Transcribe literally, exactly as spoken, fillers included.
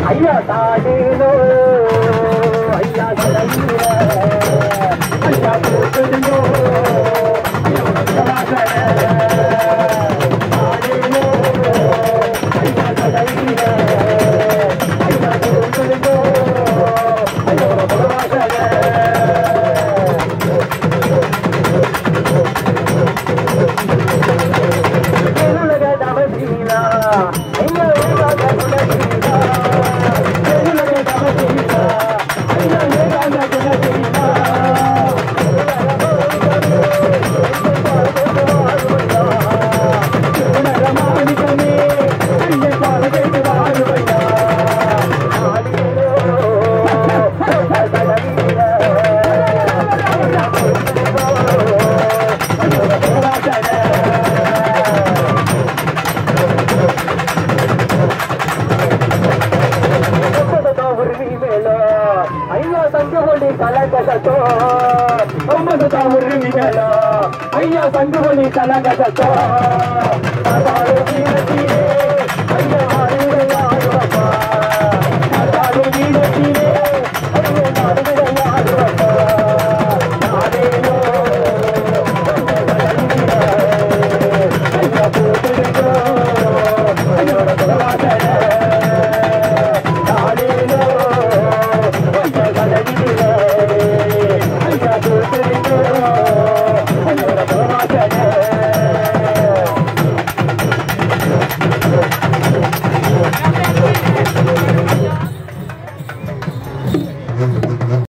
ஐயா தாடேனோ ஐயா தலையில ஐயா போட்டுடுங்கோ தாடேனோ ஐயா தலையில ஐயா போட்டுடுங்கோ ஐயா பரவாசல உலக தமசீலா ஐயா உலக தமசீலா உலக தமசீலா ஐயா உலக தமசீலா ரமாணிகமே ஐயா பாலகேட்டு வாழுவையா ஆடியோ தடவீர ஐயா போட்டுடுங்கோ ஐயா பரவாசல ஐயா சங்குபொழி கலகசத்தோ ஒன்பது தாவூர் மிகலோ ஐயா சங்குபொழி கலகசத்தோ அதாரு வீரத்திலே ஐயா ஆடுவையாடுவப்பா அதாரு வீரத்திலே ஐயா ஆடுவையாடுவப்பா நாடேனோ ஐயா போட்டுடுங்கோ ஐயோட பரவாசல நாடேனோ ஐயா கலகிலே ஐயா போட்டுடுங்கோ